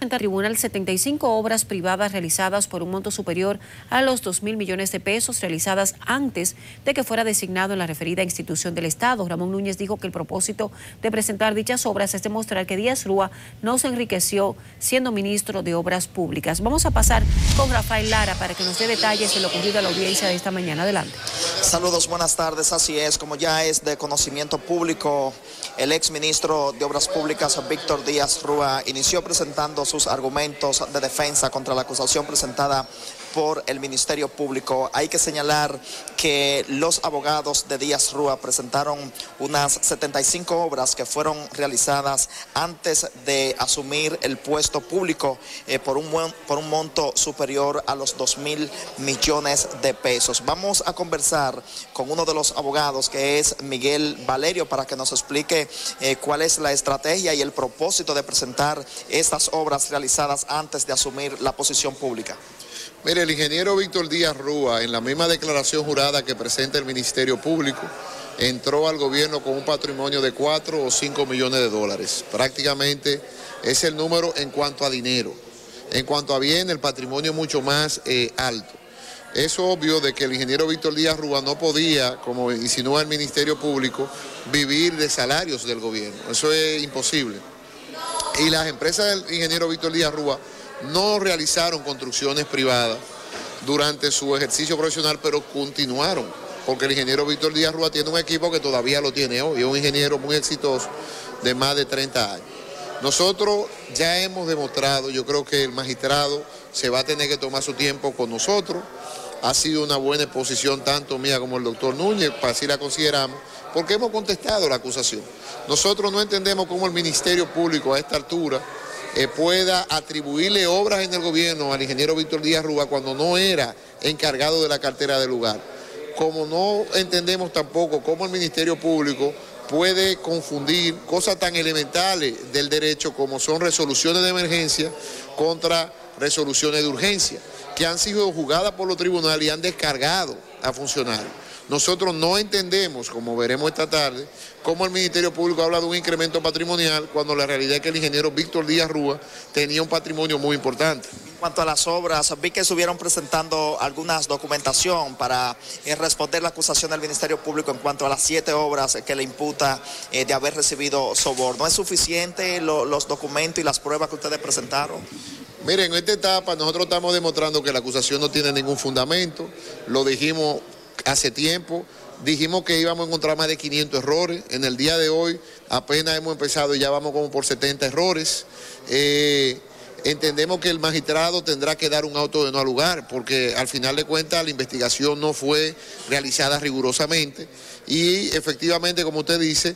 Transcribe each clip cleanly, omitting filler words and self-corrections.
ante el tribunal 75 obras privadas realizadas por un monto superior a los 2.000 millones de pesos realizadas antes de que fuera designado en la referida institución del Estado. Ramón Núñez dijo que el propósito de presentar dichas obras es demostrar que Díaz Rúa no se enriqueció siendo ministro de Obras Públicas. Vamos a pasar con Rafael Lara para que nos dé detalles de lo ocurrido a la audiencia de esta mañana. Adelante. Saludos, buenas tardes. Así es, como ya es de conocimiento público, el exministro de Obras Públicas, Víctor Díaz Rúa, inició presentando sus argumentos de defensa contra la acusación presentada por el Ministerio Público. Hay que señalar que los abogados de Díaz Rúa presentaron unas 75 obras que fueron realizadas antes de asumir el puesto público por un monto superior a los 2.000 millones de pesos. Vamos a conversar con uno de los abogados, que es Miguel Valerio, para que nos explique cuál es la estrategia y el propósito de presentar estas obras realizadas antes de asumir la posición pública. Mire, el ingeniero Víctor Díaz Rúa, en la misma declaración jurada que presenta el Ministerio Público, entró al gobierno con un patrimonio de 4 o 5 millones de dólares. Prácticamente es el número en cuanto a dinero. En cuanto a bien, el patrimonio es mucho más alto. Es obvio de que el ingeniero Víctor Díaz Rúa no podía, como insinúa el Ministerio Público, vivir de salarios del gobierno. Eso es imposible. Y las empresas del ingeniero Víctor Díaz Rúa no realizaron construcciones privadas durante su ejercicio profesional, pero continuaron, porque el ingeniero Víctor Díaz Rúa tiene un equipo que todavía lo tiene hoy, es un ingeniero muy exitoso de más de 30 años. Nosotros ya hemos demostrado, yo creo que el magistrado se va a tener que tomar su tiempo con nosotros. Ha sido una buena exposición tanto mía como el doctor Núñez, para así la consideramos, porque hemos contestado la acusación. Nosotros no entendemos cómo el Ministerio Público a esta altura pueda atribuirle obras en el gobierno al ingeniero Víctor Díaz Rúa cuando no era encargado de la cartera del lugar. Como no entendemos tampoco cómo el Ministerio Público puede confundir cosas tan elementales del derecho como son resoluciones de emergencia contra resoluciones de urgencia, que han sido juzgadas por los tribunales y han descargado a funcionarios. Nosotros no entendemos, como veremos esta tarde, cómo el Ministerio Público habla de un incremento patrimonial cuando la realidad es que el ingeniero Víctor Díaz Rúa tenía un patrimonio muy importante. En cuanto a las obras, vi que estuvieron presentando algunas documentación para responder la acusación del Ministerio Público en cuanto a las 7 obras que le imputa de haber recibido soborno. ¿Es suficiente los documentos y las pruebas que ustedes presentaron? Miren, en esta etapa nosotros estamos demostrando que la acusación no tiene ningún fundamento, lo dijimos hace tiempo, dijimos que íbamos a encontrar más de 500 errores, en el día de hoy apenas hemos empezado y ya vamos como por 70 errores. Entendemos que el magistrado tendrá que dar un auto de no lugar, porque al final de cuentas la investigación no fue realizada rigurosamente y efectivamente, como usted dice,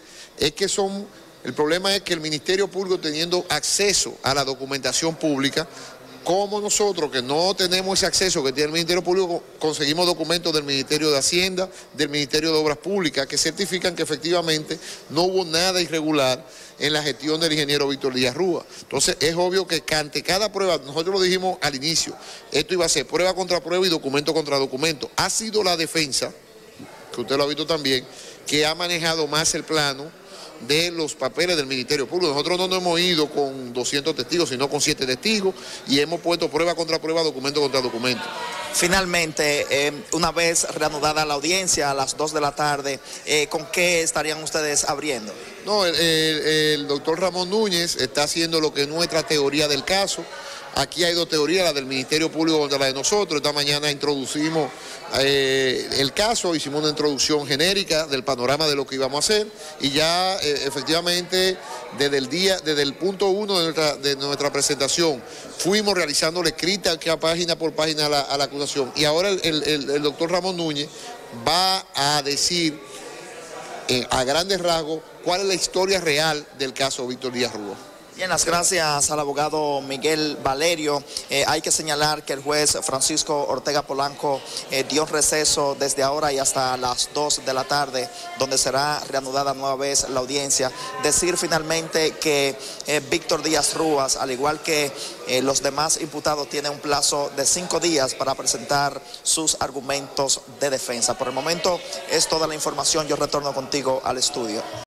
el problema es que el Ministerio Público, teniendo acceso a la documentación pública, como nosotros que no tenemos ese acceso que tiene el Ministerio Público, conseguimos documentos del Ministerio de Hacienda, del Ministerio de Obras Públicas, que certifican que efectivamente no hubo nada irregular en la gestión del ingeniero Víctor Díaz Rúa. Entonces es obvio que ante cada prueba, nosotros lo dijimos al inicio, esto iba a ser prueba contra prueba y documento contra documento. Ha sido la defensa, que usted lo ha visto también, que ha manejado más el plano de los papeles del Ministerio Público. Nosotros no nos hemos ido con 200 testigos, sino con 7 testigos y hemos puesto prueba contra prueba, documento contra documento. Finalmente, una vez reanudada la audiencia a las 2 de la tarde, ¿con qué estarían ustedes abriendo? No, el doctor Ramón Núñez está haciendo lo que es nuestra teoría del caso. Aquí hay 2 teorías, la del Ministerio Público contra la de nosotros. Esta mañana introducimos el caso, hicimos una introducción genérica del panorama de lo que íbamos a hacer y ya efectivamente desde el punto 1 de nuestra presentación fuimos realizándole escrita página por página a la acusación y ahora el doctor Ramón Núñez va a decir a grandes rasgos cuál es la historia real del caso Víctor Díaz Rúa. Bien, las gracias al abogado Miguel Valerio. Hay que señalar que el juez Francisco Ortega Polanco dio receso desde ahora y hasta las 2 de la tarde, donde será reanudada nueva vez la audiencia. Decir finalmente que Víctor Díaz Rúa, al igual que los demás imputados, tiene un plazo de 5 días para presentar sus argumentos de defensa. Por el momento es toda la información. Yo retorno contigo al estudio.